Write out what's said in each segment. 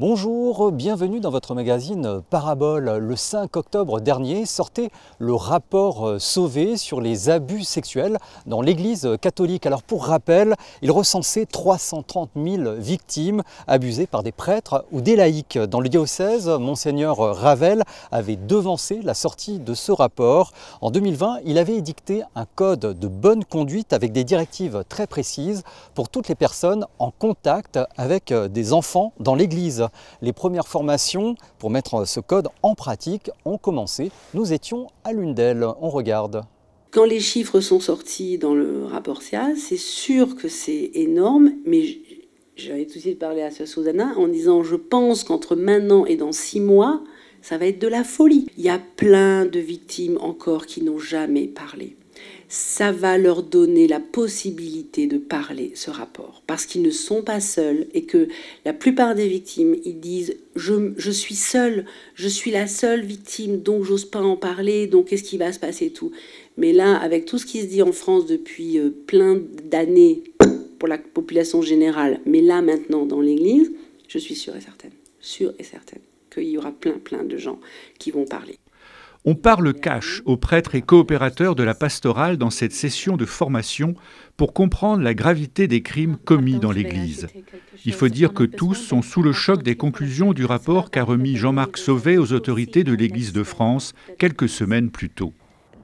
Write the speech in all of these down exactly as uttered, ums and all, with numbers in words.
Bonjour, bienvenue dans votre magazine Parabole. Le cinq octobre dernier sortait le rapport Sauvé sur les abus sexuels dans l'Église catholique. Alors pour rappel, il recensait trois cent trente mille victimes abusées par des prêtres ou des laïcs. Dans le diocèse, Monseigneur Ravel avait devancé la sortie de ce rapport. En deux mille vingt, il avait édicté un code de bonne conduite avec des directives très précises pour toutes les personnes en contact avec des enfants dans l'Église. Les premières formations pour mettre ce code en pratique ont commencé. Nous étions à l'une d'elles. On regarde. Quand les chiffres sont sortis dans le rapport S I A, c'est sûr que c'est énorme, mais j'avais tout de suite parlé à Sœur Susanna en disant « je pense qu'entre maintenant et dans six mois, ça va être de la folie ». Il y a plein de victimes encore qui n'ont jamais parlé. Ça va leur donner la possibilité de parler, ce rapport, parce qu'ils ne sont pas seuls et que la plupart des victimes, ils disent je, « je suis seule, je suis la seule victime, donc j'ose pas en parler, donc qu'est-ce qui va se passer et tout ». Mais là, avec tout ce qui se dit en France depuis euh, plein d'années pour la population générale, mais là maintenant dans l'Église, je suis sûre et certaine, sûre et certaine qu'il y aura plein plein de gens qui vont parler. On parle cash aux prêtres et coopérateurs de la pastorale dans cette session de formation pour comprendre la gravité des crimes commis dans l'Église. Il faut dire que tous sont sous le choc des conclusions du rapport qu'a remis Jean-Marc Sauvé aux autorités de l'Église de France quelques semaines plus tôt.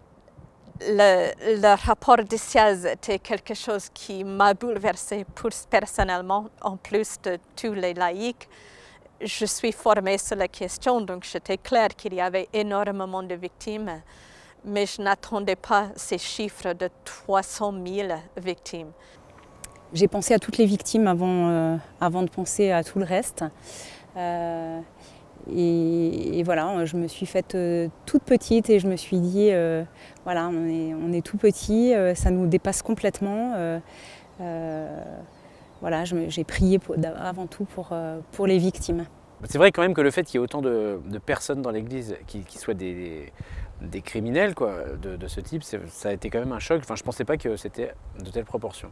Le, le rapport de S I A Z était quelque chose qui m'a bouleversée personnellement, en plus de tous les laïcs. Je suis formée sur la question, donc j'étais claire qu'il y avait énormément de victimes, mais je n'attendais pas ces chiffres de trois cent mille victimes. J'ai pensé à toutes les victimes avant, euh, avant de penser à tout le reste. Euh, et, et voilà, je me suis faite euh, toute petite et je me suis dit, euh, voilà, on est, on est tout petit, euh, ça nous dépasse complètement. Euh, euh, Voilà, j'ai prié pour, avant tout pour, pour les victimes. C'est vrai quand même que le fait qu'il y ait autant de, de personnes dans l'Église qui, qui soient des, des criminels quoi, de, de ce type, ça a été quand même un choc. Enfin, je ne pensais pas que c'était de telles proportions.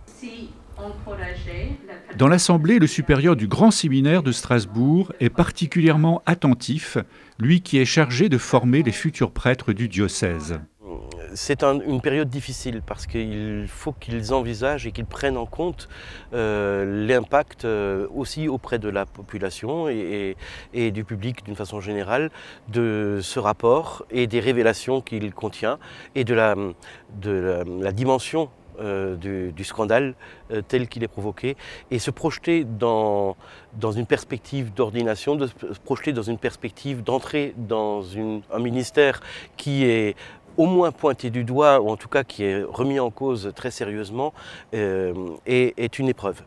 Dans l'Assemblée, le supérieur du Grand Séminaire de Strasbourg est particulièrement attentif, lui qui est chargé de former les futurs prêtres du diocèse. C'est un, une période difficile parce qu'il faut qu'ils envisagent et qu'ils prennent en compte euh, l'impact euh, aussi auprès de la population et, et, et du public d'une façon générale de ce rapport et des révélations qu'il contient et de la, de la, la dimension euh, du, du scandale euh, tel qu'il est provoqué et se projeter dans, dans une perspective d'ordination, de se projeter dans une perspective d'entrer dans une, un ministère qui est au moins pointé du doigt, ou en tout cas qui est remis en cause très sérieusement, euh, est, est une épreuve.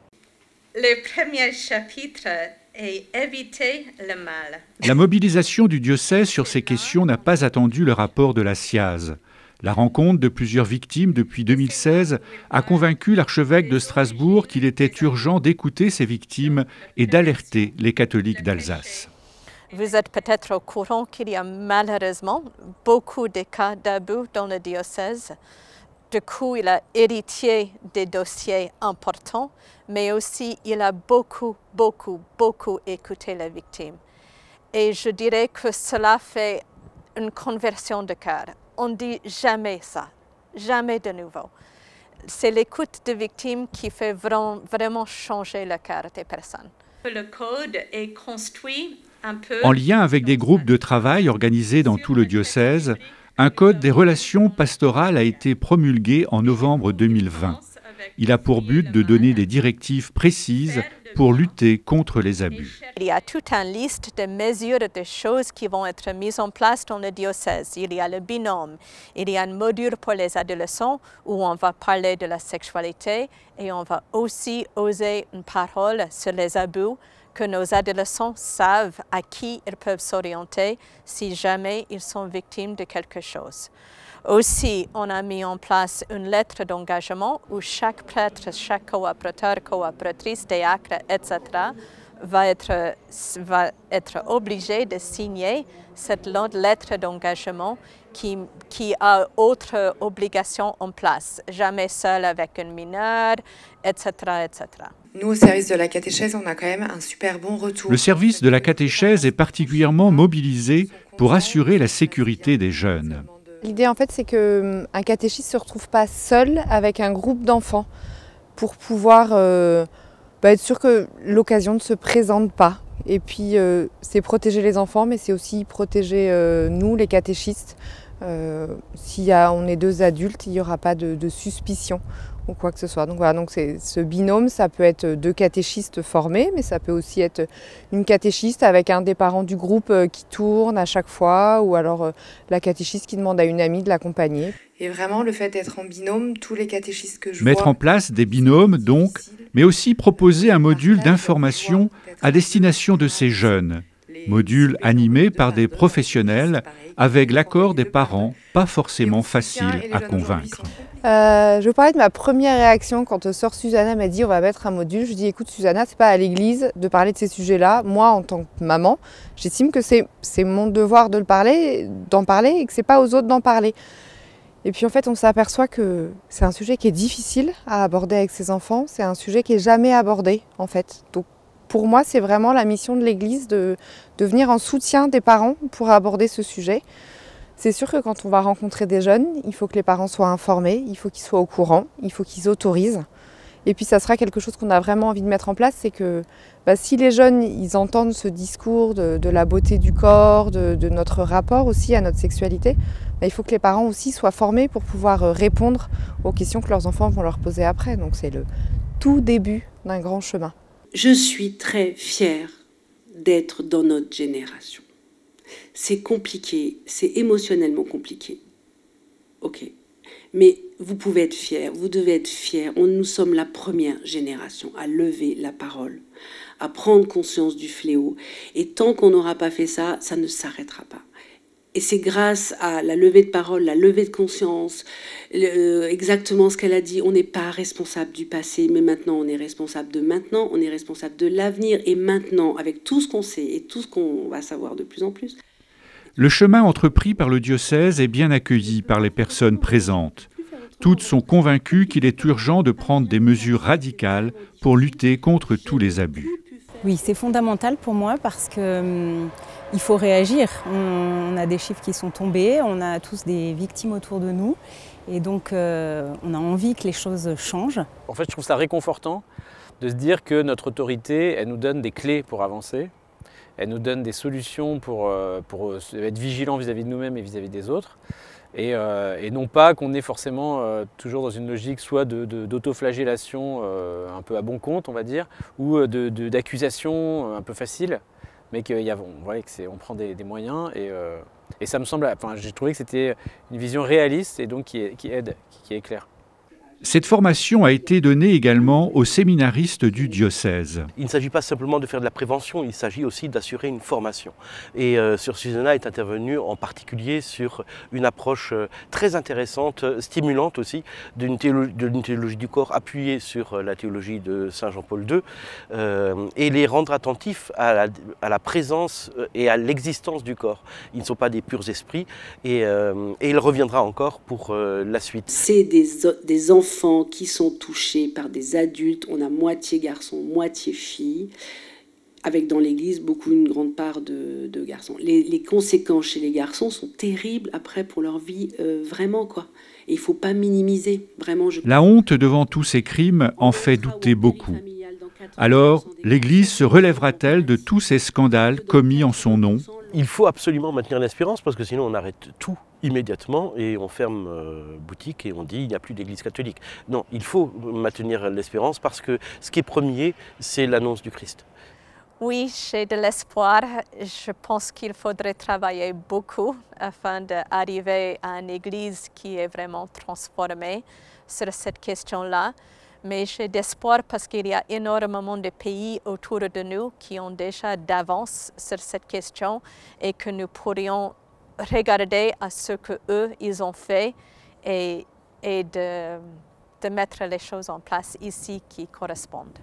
Le premier chapitre est éviter le mal. La mobilisation du diocèse sur ces questions n'a pas attendu le rapport de la S I A Z. La rencontre de plusieurs victimes depuis deux mille seize a convaincu l'archevêque de Strasbourg qu'il était urgent d'écouter ces victimes et d'alerter les catholiques d'Alsace. Vous êtes peut-être au courant qu'il y a malheureusement beaucoup de cas d'abus dans le diocèse. Du coup, il a hérité des dossiers importants, mais aussi il a beaucoup, beaucoup, beaucoup écouté les victimes. Et je dirais que cela fait une conversion de cœur. On ne dit jamais ça, jamais de nouveau. C'est l'écoute des victimes qui fait vraiment, vraiment changer le cœur des personnes. Le code est construit en lien avec des groupes de travail organisés dans tout le diocèse, un code des relations pastorales a été promulgué en novembre deux mille vingt. Il a pour but de donner des directives précises pour lutter contre les abus. Il y a toute une liste de mesures, de choses qui vont être mises en place dans le diocèse. Il y a le binôme, il y a un module pour les adolescents où on va parler de la sexualité et on va aussi oser une parole sur les abus, que nos adolescents savent à qui ils peuvent s'orienter si jamais ils sont victimes de quelque chose. Aussi, on a mis en place une lettre d'engagement où chaque prêtre, chaque coopérateur, coopératrice, diacre, et cetera va être, va être obligé de signer cette lettre d'engagement qui, qui a autre obligation en place. Jamais seul avec un mineur, et cetera, et cetera. Nous, au service de la catéchèse, on a quand même un super bon retour. Le service de la catéchèse est particulièrement mobilisé pour assurer la sécurité des jeunes. L'idée, en fait, c'est qu'un catéchiste ne se retrouve pas seul avec un groupe d'enfants pour pouvoir euh, bah, être sûr que l'occasion ne se présente pas. Et puis, euh, c'est protéger les enfants, mais c'est aussi protéger euh, nous, les catéchistes. Euh, si y a, on est deux adultes, il n'y aura pas de, de suspicion ou quoi que ce soit. Donc voilà, donc c'est, ce binôme, ça peut être deux catéchistes formés, mais ça peut aussi être une catéchiste avec un des parents du groupe qui tourne à chaque fois, ou alors euh, la catéchiste qui demande à une amie de l'accompagner. Et vraiment, le fait d'être en binôme, tous les catéchistes que je Mettre vois, en place des binômes, donc, mais aussi proposer un module d'information à destination de ces jeunes. Module animé par des professionnels avec l'accord des parents, pas forcément facile à convaincre. Euh, je vais vous parler de ma première réaction quand sœur Susanna m'a dit on va mettre un module. Je dis écoute Susanna, c'est pas à l'église de parler de ces sujets-là. Moi, en tant que maman, j'estime que c'est, c'est mon devoir de le parler, d'en parler et que c'est pas aux autres d'en parler. Et puis en fait, on s'aperçoit que c'est un sujet qui est difficile à aborder avec ses enfants. C'est un sujet qui est jamais abordé en fait. Donc pour moi, c'est vraiment la mission de l'église de, de venir en soutien des parents pour aborder ce sujet. C'est sûr que quand on va rencontrer des jeunes, il faut que les parents soient informés, il faut qu'ils soient au courant, il faut qu'ils autorisent. Et puis ça sera quelque chose qu'on a vraiment envie de mettre en place, c'est que bah, si les jeunes ils entendent ce discours de, de la beauté du corps, de, de notre rapport aussi à notre sexualité, bah, il faut que les parents aussi soient formés pour pouvoir répondre aux questions que leurs enfants vont leur poser après. Donc c'est le tout début d'un grand chemin. Je suis très fière d'être dans notre génération. C'est compliqué, c'est émotionnellement compliqué. Ok. Mais vous pouvez être fiers, vous devez être fiers. On, nous sommes la première génération à lever la parole, à prendre conscience du fléau. Et tant qu'on n'aura pas fait ça, ça ne s'arrêtera pas. Et c'est grâce à la levée de parole, la levée de conscience, le, exactement ce qu'elle a dit, on n'est pas responsable du passé, mais maintenant on est responsable de maintenant, on est responsable de l'avenir, et maintenant, avec tout ce qu'on sait et tout ce qu'on va savoir de plus en plus. Le chemin entrepris par le diocèse est bien accueilli par les personnes présentes. Toutes sont convaincues qu'il est urgent de prendre des mesures radicales pour lutter contre tous les abus. Oui, c'est fondamental pour moi parce que hum, il faut réagir. On, on a des chiffres qui sont tombés, on a tous des victimes autour de nous et donc euh, on a envie que les choses changent. En fait, je trouve ça réconfortant de se dire que notre autorité, elle nous donne des clés pour avancer, elle nous donne des solutions pour, pour être vigilants vis-à-vis de nous-mêmes et vis-à-vis des autres. Et, euh, et non pas qu'on est forcément euh, toujours dans une logique soit de, de, d'autoflagellation euh, un peu à bon compte, on va dire, ou de, de, d'accusation un peu facile, mais qu'on voilà, que on prend des, des moyens. Et, euh, et ça me semble, enfin, j'ai trouvé que c'était une vision réaliste et donc qui, est, qui aide, qui, qui est claire. Cette formation a été donnée également aux séminaristes du diocèse. Il ne s'agit pas simplement de faire de la prévention, il s'agit aussi d'assurer une formation. Et euh, Sœur Susanna est intervenue en particulier sur une approche euh, très intéressante, stimulante aussi, d'une théologie, d'une théologie du corps appuyée sur euh, la théologie de Saint Jean-Paul deux, euh, et les rendre attentifs à la, à la présence et à l'existence du corps. Ils ne sont pas des purs esprits et, euh, et il reviendra encore pour euh, la suite. C'est des, des enfants enfants qui sont touchés par des adultes, on a moitié garçons, moitié filles, avec dans l'église beaucoup, une grande part de, de garçons. Les, les conséquences chez les garçons sont terribles après pour leur vie, euh, vraiment quoi. Et il ne faut pas minimiser, vraiment. Je... La honte devant tous ces crimes en fait douter beaucoup. Alors, l'Église se relèvera-t-elle de tous ces scandales commis en son nom ? Il faut absolument maintenir l'espérance parce que sinon on arrête tout immédiatement et on ferme euh, boutique et on dit il n'y a plus d'église catholique. Non, il faut maintenir l'espérance parce que ce qui est premier, c'est l'annonce du Christ. Oui, j'ai de l'espoir. Je pense qu'il faudrait travailler beaucoup afin d'arriver à une église qui est vraiment transformée sur cette question-là. Mais j'ai d'espoir parce qu'il y a énormément de pays autour de nous qui ont déjà d'avance sur cette question et que nous pourrions regarder à ce qu'eux, ils ont fait et, et de, de mettre les choses en place ici qui correspondent.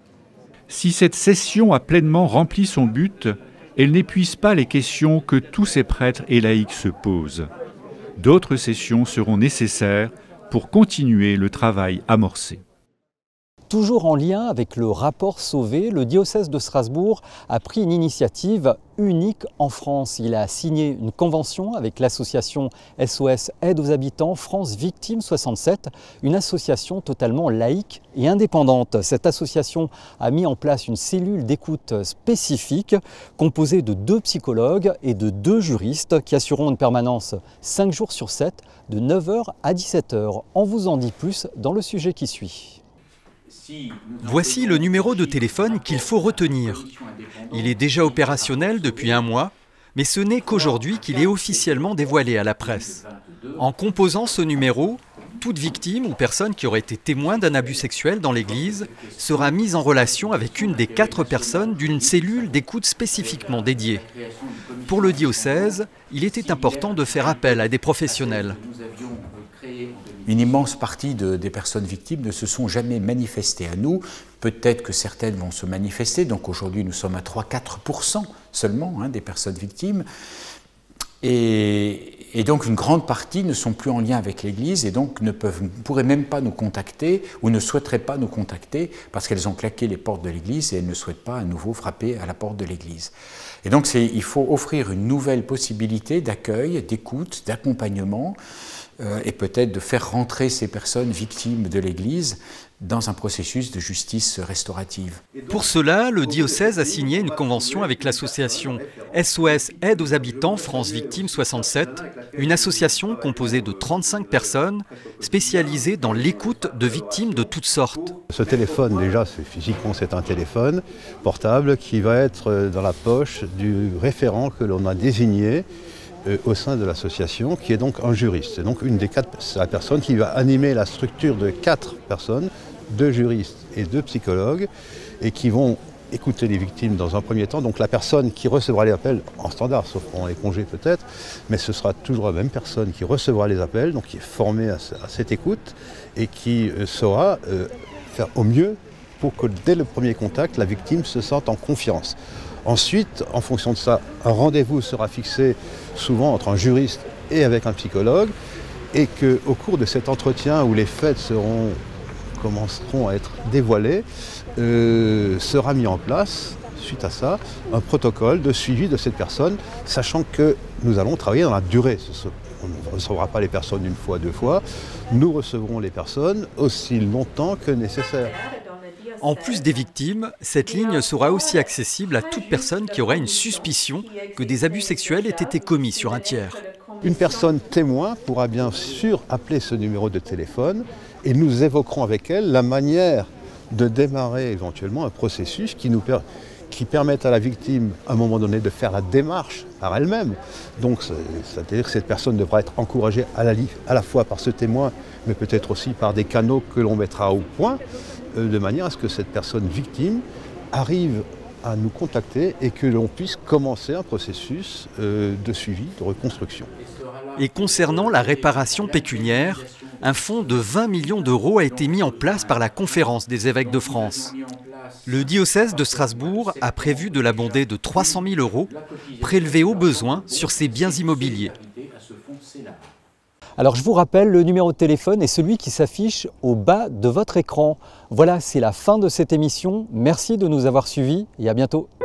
Si cette session a pleinement rempli son but, elle n'épuise pas les questions que tous ces prêtres et laïcs se posent. D'autres sessions seront nécessaires pour continuer le travail amorcé. Toujours en lien avec le rapport Sauvé, le diocèse de Strasbourg a pris une initiative unique en France. Il a signé une convention avec l'association S O S Aide aux habitants France Victimes soixante-sept, une association totalement laïque et indépendante. Cette association a mis en place une cellule d'écoute spécifique composée de deux psychologues et de deux juristes qui assureront une permanence cinq jours sur sept de neuf heures à dix-sept heures. On vous en dit plus dans le sujet qui suit. Voici le numéro de téléphone qu'il faut retenir. Il est déjà opérationnel depuis un mois, mais ce n'est qu'aujourd'hui qu'il est officiellement dévoilé à la presse. En composant ce numéro, toute victime ou personne qui aurait été témoin d'un abus sexuel dans l'Église sera mise en relation avec une des quatre personnes d'une cellule d'écoute spécifiquement dédiée. Pour le diocèse, il était important de faire appel à des professionnels. Une immense partie de, des personnes victimes ne se sont jamais manifestées à nous. Peut-être que certaines vont se manifester. Donc aujourd'hui, nous sommes à trois à quatre pour cent seulement hein, des personnes victimes. Et, et donc une grande partie ne sont plus en lien avec l'Église et donc ne, peuvent, ne pourraient même pas nous contacter ou ne souhaiteraient pas nous contacter parce qu'elles ont claqué les portes de l'Église et elles ne souhaitent pas à nouveau frapper à la porte de l'Église. Et donc il faut offrir une nouvelle possibilité d'accueil, d'écoute, d'accompagnement euh, et peut-être de faire rentrer ces personnes victimes de l'Église dans un processus de justice restaurative. Pour cela, le diocèse a signé une convention avec l'association S O S Aide aux habitants France Victimes soixante-sept, une association composée de trente-cinq personnes spécialisées dans l'écoute de victimes de toutes sortes. Ce téléphone, déjà, physiquement, c'est un téléphone portable qui va être dans la poche du référent que l'on a désigné au sein de l'association, qui est donc un juriste. C'est donc une des quatre personnes qui va animer la structure de quatre personnes, deux juristes et deux psychologues, et qui vont écouter les victimes dans un premier temps. Donc la personne qui recevra les appels, en standard, sauf pendant les congés peut-être, mais ce sera toujours la même personne qui recevra les appels, donc qui est formée à, à cette écoute, et qui euh, saura euh, faire au mieux pour que dès le premier contact, la victime se sente en confiance. Ensuite, en fonction de ça, un rendez-vous sera fixé souvent entre un juriste et avec un psychologue et qu'au cours de cet entretien où les faits seront, commenceront à être dévoilés, euh, sera mis en place, suite à ça, un protocole de suivi de cette personne, sachant que nous allons travailler dans la durée. On ne recevra pas les personnes une fois, deux fois, nous recevrons les personnes aussi longtemps que nécessaire. En plus des victimes, cette ligne sera aussi accessible à toute personne qui aurait une suspicion que des abus sexuels aient été commis sur un tiers. Une personne témoin pourra bien sûr appeler ce numéro de téléphone et nous évoquerons avec elle la manière de démarrer éventuellement un processus qui, nous per qui permette à la victime à un moment donné de faire la démarche par elle-même. Donc c'est-à-dire que cette personne devra être encouragée à la, à la fois par ce témoin, mais peut-être aussi par des canaux que l'on mettra au point, de manière à ce que cette personne victime arrive à nous contacter et que l'on puisse commencer un processus euh, de suivi, de reconstruction. Et concernant la réparation pécuniaire, un fonds de vingt millions d'euros a été mis en place par la Conférence des évêques de France. Le diocèse de Strasbourg a prévu de l'abonder de trois cent mille euros, prélevés au besoin sur ses biens immobiliers. Alors je vous rappelle, le numéro de téléphone est celui qui s'affiche au bas de votre écran. Voilà, c'est la fin de cette émission. Merci de nous avoir suivis et à bientôt.